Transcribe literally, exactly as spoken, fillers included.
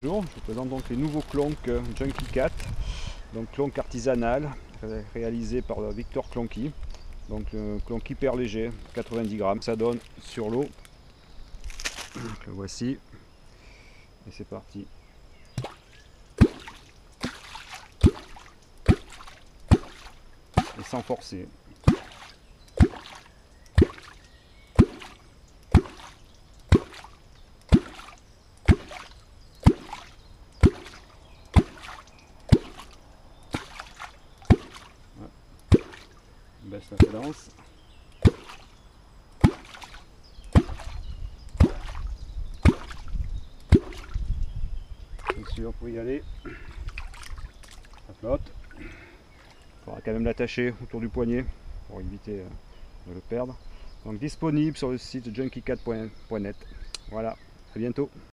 Bonjour, je vous présente donc les nouveaux clonks Junkie Cat, donc clonk artisanal ré réalisé par Victor Clonky, donc euh, clonk hyper léger, quatre-vingt-dix grammes, ça donne sur l'eau. Le voici et c'est parti. Et sans forcer. On baisse la cadence. Bien sûr, pour y aller, ça flotte. Il faudra quand même l'attacher autour du poignet pour éviter de le perdre. Donc disponible sur le site junkie cat point net. Voilà, à bientôt.